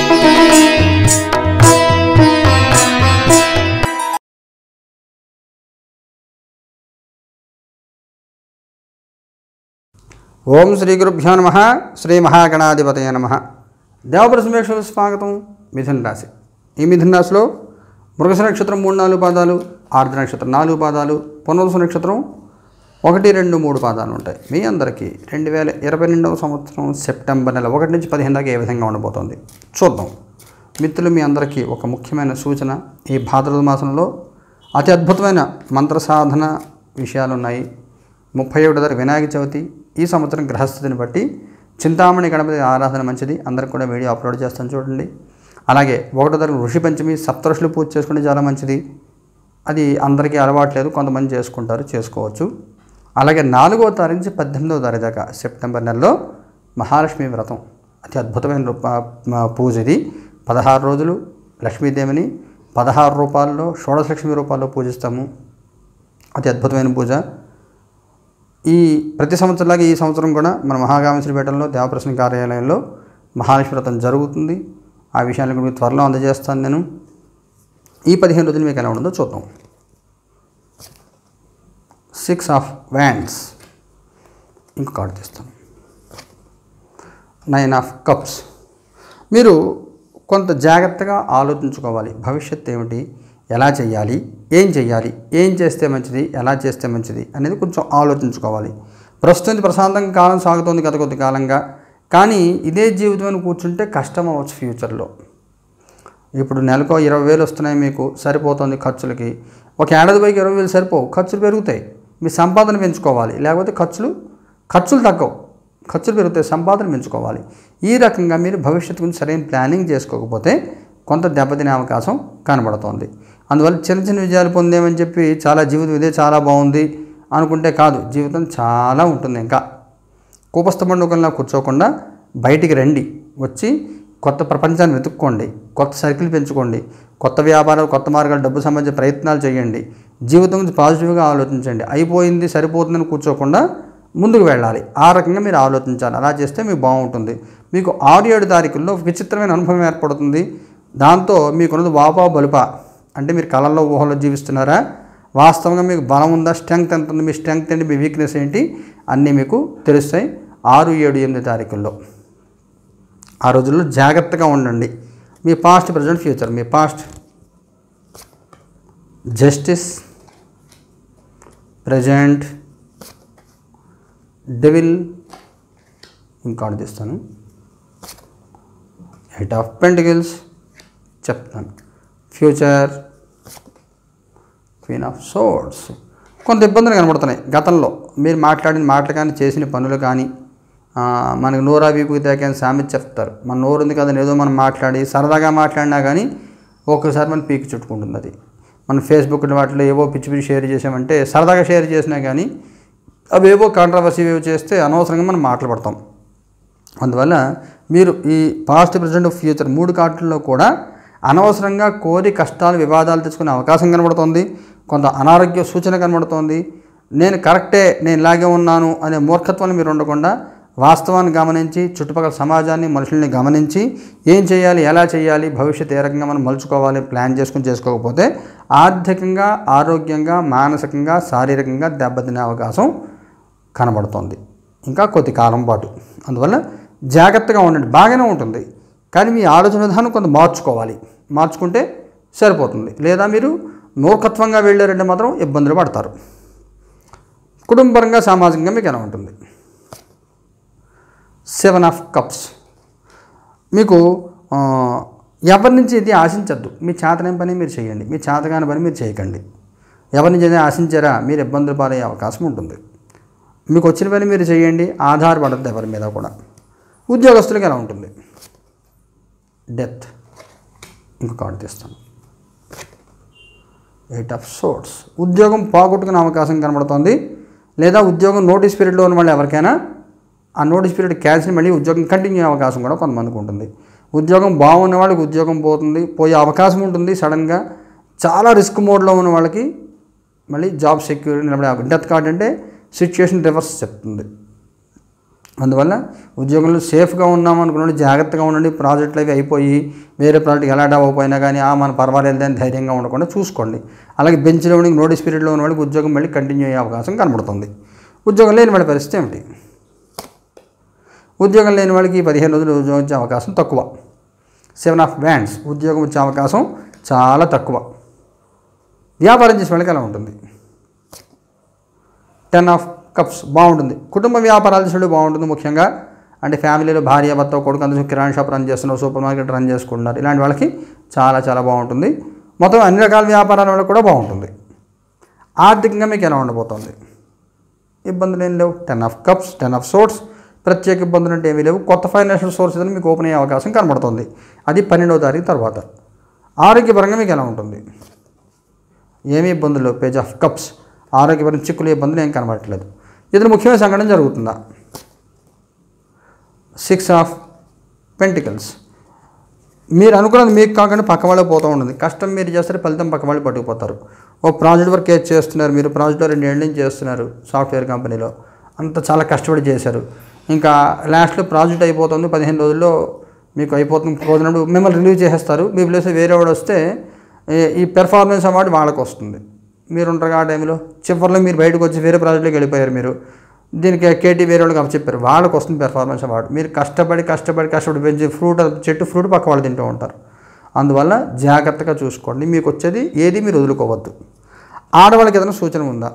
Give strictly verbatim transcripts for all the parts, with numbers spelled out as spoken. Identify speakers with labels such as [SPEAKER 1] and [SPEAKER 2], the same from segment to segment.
[SPEAKER 1] ఓం శ్రీ గురుభ్యో నమః. శ్రీ మహాగణాధిపతయ నమః. దేవప్రసమేశ్వర స్వాగతం. మిథున రాశి. ఈ మిథున రాశిలో మృగశ నక్షత్రం మూడు నాలుగు పాదాలు, ఆర్ద్ర నక్షత్రం నాలుగు పాదాలు, పునర్వసు నక్షత్రం ఒకటి రెండు మూడు పాదాలు ఉంటాయి. మీ అందరికీ రెండు వేల ఇరవై రెండవ సంవత్సరం సెప్టెంబర్ నెల ఒకటి నుంచి పదిహేను దాకా ఏ విధంగా ఉండబోతోంది చూద్దాం. మిత్రులు, మీ అందరికీ ఒక ముఖ్యమైన సూచన. ఈ భాద్రపద మాసంలో అతి అద్భుతమైన మంత్ర సాధన విషయాలు ఉన్నాయి. ముప్పై ఒకటి తారీఖు వినాయక చవితి. ఈ సంవత్సరం గ్రహస్థితిని బట్టి చింతామణి గణపతి ఆరాధన మంచిది. అందరికి కూడా వీడియో అప్లోడ్ చేస్తాను చూడండి. అలాగే ఒకటో తారీఖు ఋషి పంచమి, సప్తఋషులు పూజ చేసుకుంటే చాలా మంచిది. అది అందరికీ అలవాట్లేదు, కొంతమంది చేసుకుంటారు, చేసుకోవచ్చు. అలాగే నాలుగో తారీఖు నుంచి పద్దెనిమిదవ తారీఖు దాకా సెప్టెంబర్ నెలలో మహాలక్ష్మి వ్రతం, అతి అద్భుతమైన పూజ ఇది. పదహారు రోజులు లక్ష్మీదేవిని పదహారు రూపాల్లో షోడశ లక్ష్మి రూపాల్లో పూజిస్తాము. అతి అద్భుతమైన పూజ. ఈ ప్రతి సంవత్సరంలాగా ఈ సంవత్సరం కూడా మన మహాకామేశ్వరపేటలో దేవప్రసన్న కార్యాలయంలో మహాలక్ష్మి వ్రతం జరుగుతుంది. ఆ విషయాన్ని కూడా త్వరలో అందజేస్తాను నేను. ఈ పదిహేను రోజులు మీకు ఎలా ఉంటుందో చూద్దాం. సిక్స్ ఆఫ్ వ్యాండ్స్, ఇంకో కార్డు తీస్తాను. Nine of cups. మీరు కొంత జాగ్రత్తగా ఆలోచించుకోవాలి. భవిష్యత్తు ఏమిటి, ఎలా చేయాలి, ఏం చేయాలి, ఏం చేస్తే మంచిది, ఎలా చేస్తే మంచిది అనేది కొంచెం ఆలోచించుకోవాలి. ప్రస్తుతం ప్రశాంతంగా కాలం సాగుతోంది గత కొద్ది కాలంగా. కానీ ఇదే జీవితం కూర్చుంటే కష్టం అవ్వచ్చు ఫ్యూచర్లో. ఇప్పుడు నెలకు ఇరవై వేలు వస్తున్నాయి, మీకు సరిపోతుంది ఖర్చులకి. ఒక ఏడాది పైకి ఇరవై వేలు సరిపోవు, ఖర్చులు పెరుగుతాయి. మీ సంపాదన పెంచుకోవాలి, లేకపోతే ఖర్చులు ఖర్చులు తగ్గవు, ఖర్చులు పెరుగుతాయి, సంపాదన పెంచుకోవాలి. ఈ రకంగా మీరు భవిష్యత్తు గురించి సరైన ప్లానింగ్ చేసుకోకపోతే కొంత దెబ్బతినే అవకాశం కనబడుతోంది. అందువల్ల చిన్న చిన్న విజయాలు పొందేమని చెప్పి చాలా జీవితం ఇదే చాలా బాగుంది అనుకుంటే కాదు, జీవితం చాలా ఉంటుంది. ఇంకా కూపస్థ పండుగలా కూర్చోకుండా బయటికి రండి, వచ్చి కొత్త ప్రపంచాన్ని వెతుక్కోండి, కొత్త సర్కిల్ పెంచుకోండి, కొత్త వ్యాపారాలు, కొత్త మార్గాలు, డబ్బు సంబంధించిన ప్రయత్నాలు చేయండి. జీవితం గురించి పాజిటివ్గా ఆలోచించండి. అయిపోయింది సరిపోతుందని కూర్చోకుండా ముందుకు వెళ్ళాలి. ఆ రకంగా మీరు ఆలోచించాలి. అలా చేస్తే మీకు బాగుంటుంది. మీకు ఆరు ఏడు తారీఖుల్లో విచిత్రమైన అనుభవం ఏర్పడుతుంది. దాంతో మీకున్నది వాపా బలుపా అంటే మీరు కళల్లో ఊహల్లో జీవిస్తున్నారా, వాస్తవంగా మీకు బలం ఉందా, స్ట్రెంగ్త్ ఎంత ఉంది, మీ స్ట్రెంగ్త్ ఏంటి, మీ వీక్నెస్ ఏంటి అన్నీ మీకు తెలుస్తాయి. ఆరు ఏడు ఎనిమిది తారీఖుల్లో ఆ రోజుల్లో జాగ్రత్తగా ఉండండి. మీ పాస్ట్, ప్రజెంట్, ఫ్యూచర్. మీ పాస్ట్ జస్టిస్, ప్రజెంట్ డెవిల్, ఇంకోటి తీస్తాను ఎయిట్ ఆఫ్ పెంటికల్స్ చెప్తాను. Future queen of swords. కొంత ఇబ్బందులు కనబడుతున్నాయి. గతంలో మీరు మాట్లాడిన మాటలు కానీ, చేసిన పనులు కానీ, మనకు నోరా వీపుకి కానీ సామెత చెప్తారు. మన నోరు ఉంది కదా, ఏదో మనం మాట్లాడి సరదాగా మాట్లాడినా కానీ ఒక్కసారి మనం పీకి చుట్టుకుంటుంది. అది మన ఫేస్బుక్ వాటిలో ఏవో పిచ్చి పిచ్చి షేర్ చేసామంటే, సరదాగా షేర్ చేసినా కానీ అవేవో కాంట్రవర్సీ ఏవో చేస్తే అనవసరంగా మనం మాట్లాడతాం. అందువల్ల మీరు ఈ పాస్ట్, ప్రజెంట్, ఫ్యూచర్ మూడు కార్డుల్లో కూడా అనవసరంగా కోరి కష్టాలు, వివాదాలు తెచ్చుకునే అవకాశం కనబడుతోంది. కొంత అనారోగ్య సూచన కనబడుతోంది. నేను కరెక్టే, నేను ఇలాగే ఉన్నాను అనే మూర్ఖత్వాన్ని మీరు ఉండకుండా వాస్తవాన్ని గమనించి, చుట్టుపక్కల సమాజాన్ని, మనుషుల్ని గమనించి ఏం చేయాలి, ఎలా చేయాలి, భవిష్యత్తు ఏ రకంగా మనం మలుచుకోవాలి ప్లాన్ చేసుకుని చేసుకోకపోతే ఆర్థికంగా, ఆరోగ్యంగా, మానసికంగా, శారీరకంగా దెబ్బతినే అవకాశం కనబడుతోంది ఇంకా కొద్ది కాలం పాటు. అందువల్ల జాగ్రత్తగా ఉండండి. బాగానే ఉంటుంది, కానీ మీ ఆలోచన విధానం కొంత మార్చుకోవాలి. మార్చుకుంటే సరిపోతుంది. లేదా మీరు మూర్ఖత్వంగా వెళ్ళారంటే మాత్రం ఇబ్బందులు పడతారు. కుటుంబపరంగా, సామాజికంగా మీకు ఎలా ఉంటుంది. Seven of cups. మీకు ఎవరి నుంచి ఇది ఆశించద్దు. మీ చేతనేం పని మీరు చేయండి, మీ చేతగాని పని మీరు చేయకండి. ఎవరి నుంచి ఏదైనా ఆశించారా మీరు ఇబ్బందులు పాలయ్యే అవకాశం ఉంటుంది. మీకు వచ్చిన పని మీరు చేయండి, ఆధారపడద్దు ఎవరి మీద కూడా. ఉద్యోగస్తులకు ఎలా ఉంటుంది. డెత్. ఇంకో కార్డు తీస్తాను. Eight of swords. ఉద్యోగం పోగొట్టుకునే అవకాశం కనబడుతోంది. లేదా ఉద్యోగం నోటీస్ పీరియడ్లో ఉన్న వాళ్ళు ఎవరికైనా ఆ నోటీస్ పీరియడ్ క్యాన్సిల్, మళ్ళీ ఉద్యోగం కంటిన్యూ అయ్యే అవకాశం కూడా కొంతమందికి ఉంటుంది. ఉద్యోగం బాగున్న వాళ్ళకి ఉద్యోగం పోతుంది, పోయే అవకాశం ఉంటుంది సడన్గా. చాలా రిస్క్ మోడ్లో ఉన్న వాళ్ళకి మళ్ళీ జాబ్ సెక్యూరిటీ నిలబడే. డెత్ కార్డ్ అంటే సిచ్యుయేషన్ రివర్స్ చెప్తుంది. అందువల్ల ఉద్యోగంలో సేఫ్గా ఉన్నాం అనుకున్నాడు, జాగ్రత్తగా ఉండండి. ప్రాజెక్టులు అవి అయిపోయి వేరే ప్రాజెక్ట్కి ఎలా అవ్వకపోయినా కానీ ఆ మన పర్వాలేదు అని ధైర్యంగా ఉండకుండా చూసుకోండి. అలాగే బెంచ్లో ఉండి నోటీస్ పీరియడ్లో ఉన్న వాళ్ళకి ఉద్యోగం మళ్ళీ కంటిన్యూ అయ్యే అవకాశం కనబడుతుంది. ఉద్యోగం లేని వాళ్ళ పరిస్థితి ఏమిటి? ఉద్యోగం లేని వాళ్ళకి పదిహేను రోజులు ఉద్యోగం వచ్చే అవకాశం తక్కువ. సెవెన్ ఆఫ్ వ్యాండ్స్, ఉద్యోగం వచ్చే అవకాశం చాలా తక్కువ. వ్యాపారం చేసే వాళ్ళకి ఎలా ఉంటుంది? టెన్ ఆఫ్ కప్స్, బాగుంటుంది. కుటుంబ వ్యాపారాలు చేసే బాగుంటుంది. ముఖ్యంగా అంటే ఫ్యామిలీలో భార్య భర్త కొడుకు అందరూ కిరాణా షాప్ రన్ చేస్తున్నారు, సూపర్ మార్కెట్ రన్ చేసుకుంటున్నారు, ఇలాంటి వాళ్ళకి చాలా చాలా బాగుంటుంది. మొత్తం అన్ని రకాల వ్యాపారాల వాళ్ళకి కూడా బాగుంటుంది. ఆర్థికంగా మీకు ఎలా ఉండబోతుంది? ఇబ్బందులు ఏం లేవు. Ten of cups, ten of swords, ప్రత్యేక ఇబ్బందులు అంటే ఏమీ లేవు. కొత్త ఫైనాన్షియల్ సోర్స్ ఏదైనా మీకు ఓపెన్ అయ్యే అవకాశం కనబడుతుంది. అది పన్నెండవ తారీఖు తర్వాత. ఆరోగ్యపరంగా మీకు ఎలా ఉంటుంది? ఏమీ ఇబ్బందులు లేవు. పేజ్ ఆఫ్ కప్స్, ఆరోగ్యపరంగా చిక్కులు ఇబ్బందులు ఏం కనబడట్లేదు. ఏదైనా ముఖ్యమైన సంఘటన జరుగుతుందా? సిక్స్ ఆఫ్ పెంటికల్స్, మీరు అనుకున్నది మీకు కాకుండా పక్క వాళ్ళకి పోతూ ఉంటుంది. కష్టం మీరు చేస్తారు, ఫలితం పక్క వాళ్ళు పట్టుకుపోతారు. ఓ ప్రాజెక్ట్ వర్క్ ఏది చేస్తున్నారు, మీరు ప్రాజెక్ట్లో రెండు ఏళ్ళ నుంచి చేస్తున్నారు సాఫ్ట్వేర్ కంపెనీలో, అంత చాలా కష్టపడి చేశారు. ఇంకా లాస్ట్లో ప్రాజెక్ట్ అయిపోతుంది, పదిహేను రోజుల్లో మీకు అయిపోతుంది, పోతున్నప్పుడు మిమ్మల్ని రిలీవ్ చేసేస్తారు. మీ ప్లేస్ వేరే వాడు వస్తే ఈ పెర్ఫార్మెన్స్ అవార్డు వాళ్ళకి వస్తుంది. మీరు ఉంటారు ఆ టైంలో. చివరిలో మీరు బయటకు వచ్చి వేరే ప్రాజెక్ట్లోకి వెళ్ళిపోయారు. మీరు దీనికి కేటీ వేరే వాళ్ళకి చెప్పారు, వాళ్ళకి వస్తుంది పెర్ఫార్మెన్స్ అవార్డు. మీరు కష్టపడి కష్టపడి కష్టపడి పెంచి ఫ్రూట్ చెట్టు ఫ్రూట్ పక్క వాళ్ళు తింటూ ఉంటారు. అందువల్ల జాగ్రత్తగా చూసుకోండి. మీకు వచ్చేది ఏది మీరు వదులుకోవద్దు. ఆడవాళ్ళకి ఏదైనా సూచన ఉందా?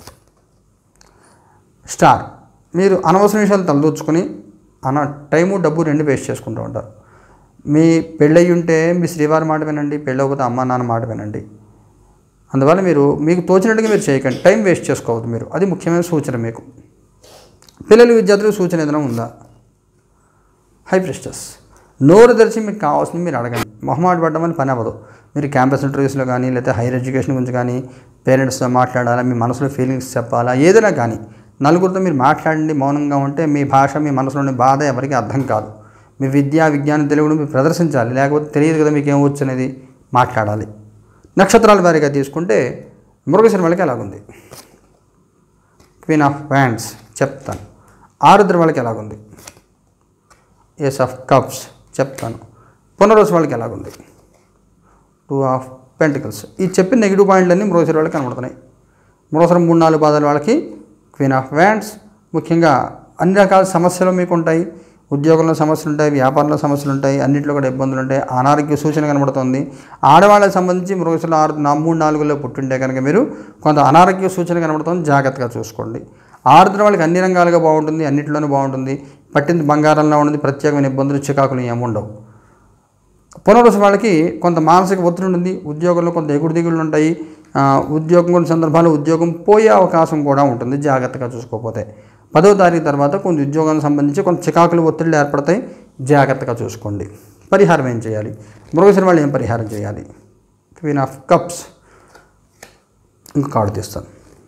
[SPEAKER 1] స్టార్, మీరు అనవసర విషయాలు తలదూర్చుకొని అన టైము డబ్బు రెండు వేస్ట్ చేసుకుంటూ ఉంటారు. మీ పెళ్ళయి ఉంటే మీ శ్రీవారి మాట వినండి, పెళ్ళకపోతే అమ్మ నాన్న మాట వినండి. అందువల్ల మీరు మీకు తోచినట్టుగా మీరు చేయకండి, టైం వేస్ట్ చేసుకోవద్దు మీరు. అది ముఖ్యమైన సూచన మీకు. పిల్లలు విద్యార్థులకు సూచన ఏదైనా ఉందా? హై ప్రెస్టస్, నోరు తెరిచి మీకు కావాల్సింది మీరు అడగండి. మొహమాట పడ్డం వల్ల పని అవ్వదు. మీరు క్యాంపస్ ఇంటర్వ్యూస్లో కానీ లేకపోతే హైయర్ ఎడ్యుకేషన్ గురించి కానీ పేరెంట్స్తో మాట్లాడాలా, మీ మనసులో ఫీలింగ్స్ చెప్పాలా, ఏదైనా కానీ నలుగురితో మీరు మాట్లాడండి. మౌనంగా ఉంటే మీ భాష, మీ మనసులోని బాధ ఎవరికి అర్థం కాదు. మీ విద్యా విజ్ఞానం తెలుగును మీరు ప్రదర్శించాలి, లేకపోతే తెలియదు కదా మీకు ఏమవచ్చు అనేది. మాట్లాడాలి. నక్షత్రాల వారీగా తీసుకుంటే మృగశిర వాళ్ళకి ఎలాగుంది? క్వీన్ ఆఫ్ వ్యాండ్స్ చెప్తాను. ఆరుద్ర వాళ్ళకి ఎలాగుంది? ఏస్ ఆఫ్ కప్స్ చెప్తాను. పునరోజు వాళ్ళకి ఎలాగుంది? Two of pentacles. ఈ చెప్పిన నెగిటివ్ పాయింట్లన్నీ మృగశిర వాళ్ళకి కనబడుతున్నాయి. మృగశిర మూడు నాలుగు పాదాల వాళ్ళకి క్వీన్ ఆఫ్ వ్యాండ్స్. ముఖ్యంగా అన్ని రకాల సమస్యలు మీకు ఉంటాయి. ఉద్యోగంలో సమస్యలు ఉంటాయి, వ్యాపారంలో సమస్యలు ఉంటాయి, అన్నింటిలో కూడా ఇబ్బందులు ఉంటాయి. అనారోగ్య సూచన కనబడుతుంది. ఆడవాళ్ళకి సంబంధించి మృగశిర ఆరు మూడు నాలుగులో పుట్టింటే కనుక మీరు కొంత అనారోగ్య సూచన కనబడుతుంది, జాగ్రత్తగా చూసుకోండి. ఆరుద్ర వాళ్ళకి అన్ని రంగాలుగా బాగుంటుంది, అన్నింటిలోనూ బాగుంటుంది. పట్టింది బంగారంలో ఉంటుంది, ప్రత్యేకమైన ఇబ్బందులు చికాకులు ఏముండవు. పునరుసు వాళ్ళకి కొంత మానసిక ఒత్తిడి ఉంటుంది, ఉద్యోగంలో కొంత ఎగుడు దిగుళ్ళు ఉంటాయి. ఉద్యోగం కొన్ని సందర్భాల్లో ఉద్యోగం పోయే అవకాశం కూడా ఉంటుంది జాగ్రత్తగా చూసుకోకపోతే. పదో తారీఖు తర్వాత కొంత ఉద్యోగానికి సంబంధించి కొంత చికాకులు ఒత్తిళ్ళు ఏర్పడతాయి, జాగ్రత్తగా చూసుకోండి. పరిహారం ఏం చేయాలి? మృగశిర వాళ్ళు ఏం పరిహారం చేయాలి? Queen of cups. ఇంకో కార్డు తీస్తాను.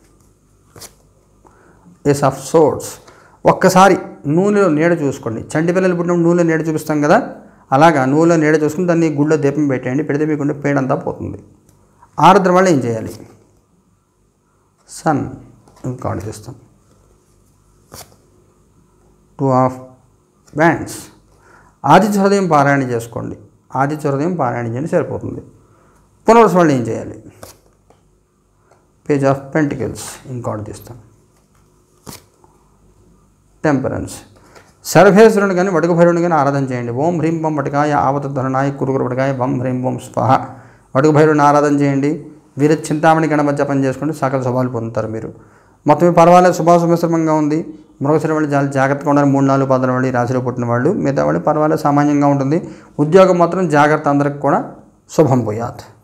[SPEAKER 1] Ace of swords. ఒక్కసారి నూనెలో నీడ చూసుకోండి. చంటి పిల్లలు పుట్టినప్పుడు నూనెలో నీడ చూపిస్తాం కదా, అలాగా నూనెలో నీడ చూసుకుని దాన్ని గుళ్ళో దీపం పెట్టేయండి. పెడితే మీకుంటే పేడంతా పోతుంది. ఆరుద్ర వాళ్ళు ఏం చేయాలి? సన్. ఇంకో కార్డు తీస్తాం. Two of wands. ఆదిత్య హృదయం పారాయణ చేసుకోండి. ఆదిత్య హృదయం పారాయణ చేయండి, సరిపోతుంది. పునరుసు వాళ్ళు ఏం చేయాలి? Page of pentacles. ఇంకోటి తీస్తాం. టెంపరెన్స్. సర్వేశ్వరుని కానీ వడుగుభైరుని కానీ ఆరాధన చేయండి. ఓం హ్రీం బం వటకాయ ఆవతధరణాయ కురుగురు వటకాయ వం హ్రీం బం స్వాహ. వడుగుభైరుని ఆరాధన చేయండి. వీర చింతామణి గణపతి జపం చేసుకోండి, సకల శుభాలు పొందుతారు మీరు. మొత్తం పర్వాలేదు, శుభాశుభశ్రమంగా ఉంది. మృగశిర వాళ్ళు చాలా జాగ్రత్తగా ఉండాలి. మూడు నాలుగు పదల వాళ్ళు రాశిలో పుట్టిన వాళ్ళు, మిగతా వాళ్ళు పర్వాలేదు, సామాన్యంగా ఉంటుంది. ఉద్యోగం మాత్రం జాగ్రత్త, అందరికి కూడా శుభం పోయాత్.